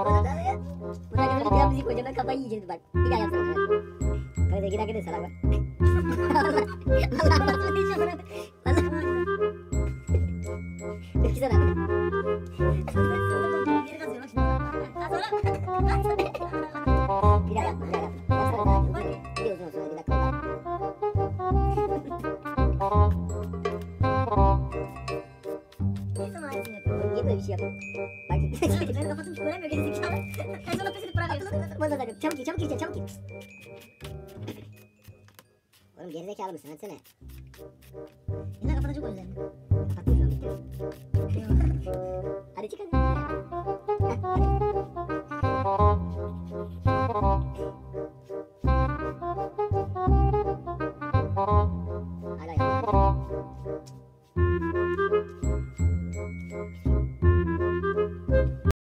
Bundan sonra bir müzik koyacağım ben kafayı yiyeceğiz bak. Bir daha yapsana. Kanka iki dakika de sana bak. Allah Allah diyeceğim bana. Allah. Öpkisene. Geri kazıyor bak şimdi. Daha sonra. Bir daha yap. Bir daha yap. Yapsana daha. Bir uzun olsun hadi bir dakika. Ne zaman aynısını yapıyorum? Niye böyle bir şey yapıyorsun? Bak şimdi. Benim kafasını hiç göremiyor gerizekalı. En son nefesini bırakıyorsun. Bana da çabuk gir, çabuk gir, çabuk gir. Oğlum gerizekalı mısın? Hadi sene. Yine kafada çok özledim. Kapattın şu an bitti. Hadi çık hadi. Heh, hadi. Hala yapma.